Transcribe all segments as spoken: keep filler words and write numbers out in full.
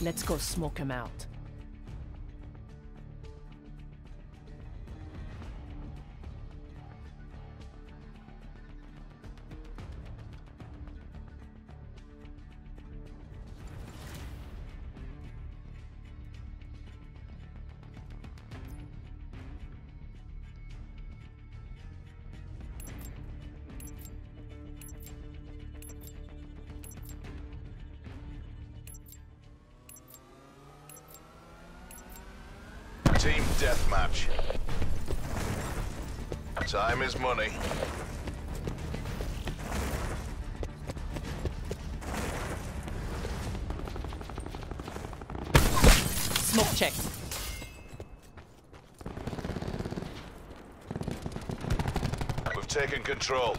Let's go smoke him out. Team deathmatch. Time is money. Smoke check. We've taken control.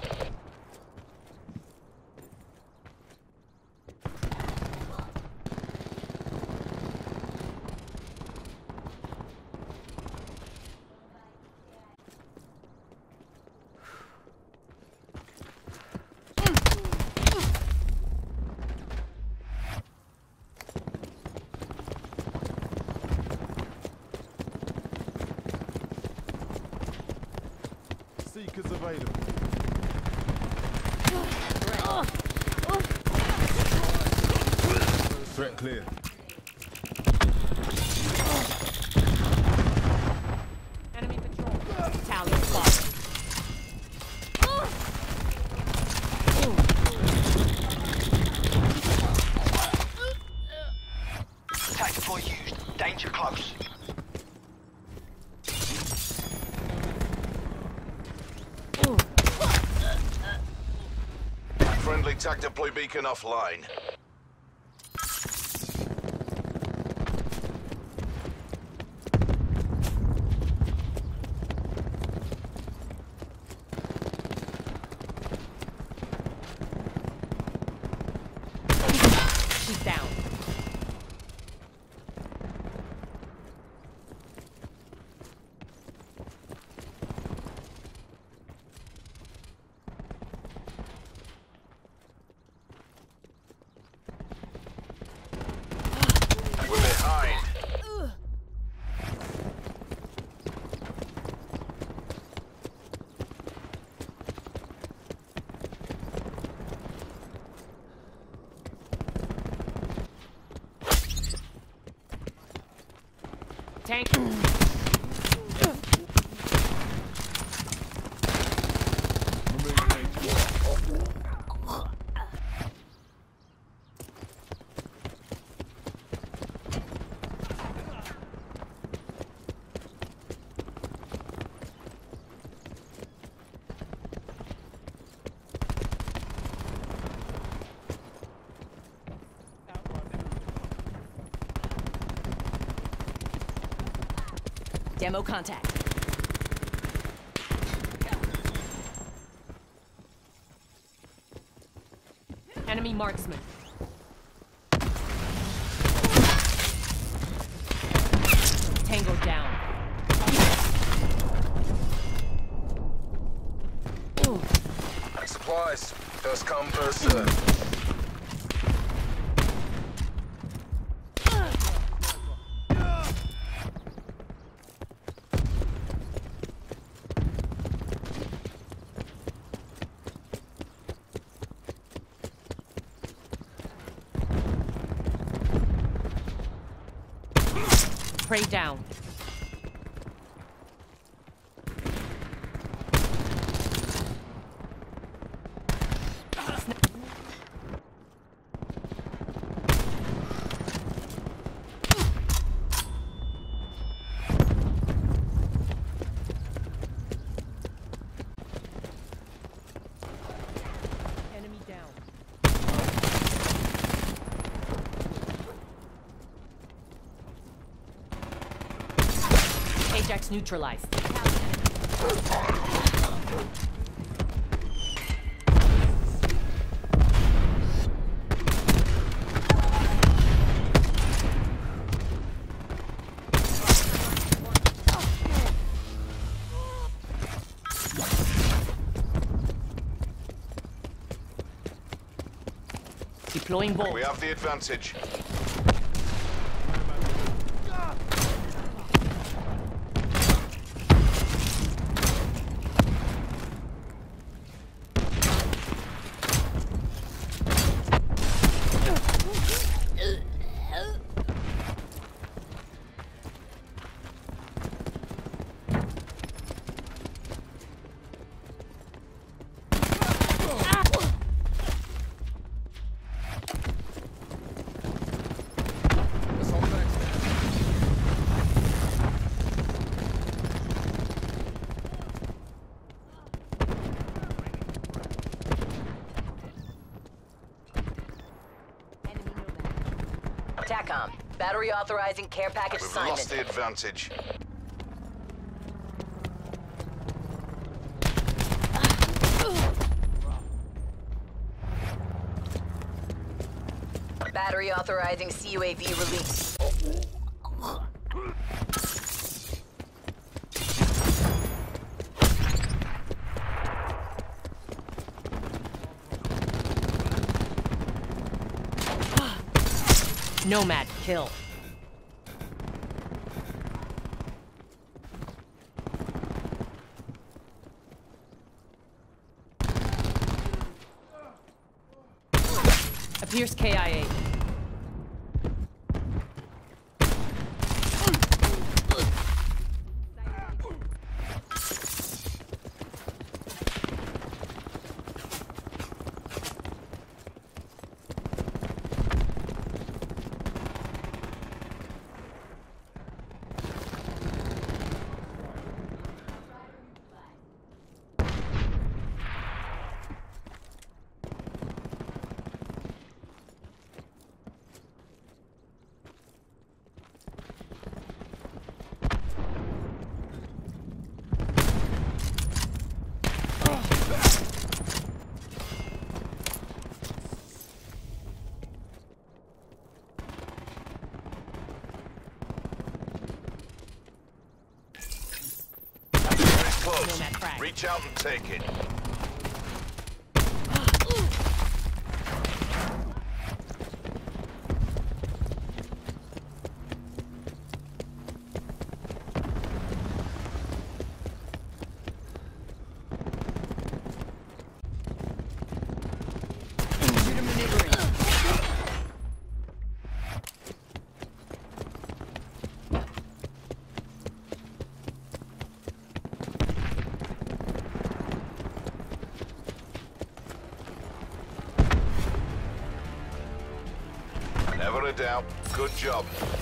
Seekers available. Threat clear. Enemy patrol. Tally spot. Tactical used. Danger close. Friendly tac deploy beacon offline. She's down. We're behind. Tank. Demo contact. Enemy marksman. Tango down. Ooh. Supplies. First come, first serve. Prey down. Enemy down. Ajax neutralized. Deploying bolt. We have the advantage. TACOM, battery authorizing care package We've assignment. lost the advantage. Battery authorizing C U A V release. Nomad kill. Appears K I A. Close. Nomad frag. Reach out and take it. Shooter maneuvering. Never a doubt. Good job.